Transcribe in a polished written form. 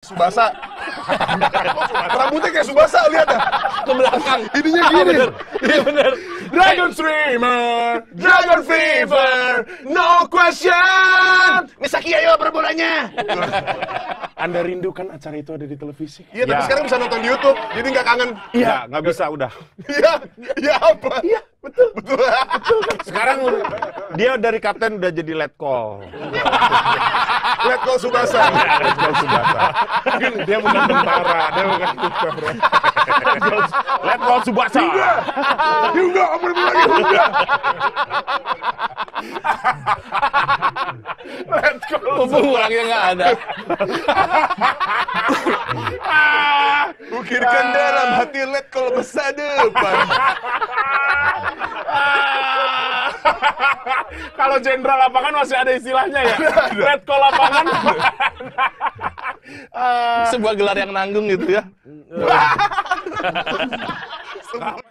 Subasa. Rambutnya kayak Subasa, lihat ya. Ke belakang. Ininya gini. Iya bener. Dragon Streamer, Dragon Fever, no question. Misaki ayo berbolanya. Anda rindukan acara itu ada di televisi? Iya, tapi Ya. sekarang bisa nonton di YouTube, jadi nggak kangen. Iya, nggak bisa udah. Iya, iya apa? Iya, betul. Betul. Sekarang dia dari kapten udah jadi let call. Let call Subasa. Let call Subasa. Dia bukan tentara, dia bukan tentara. Let call Subasa. Juga, apa lagi? Juga. Let call Mumpung orangnya nggak ada. Ukirkan dalam hati let call masa depan. Kalau jenderal lapangan masih ada istilahnya ya. Let call lapangan. Sebuah gelar yang nanggung gitu ya.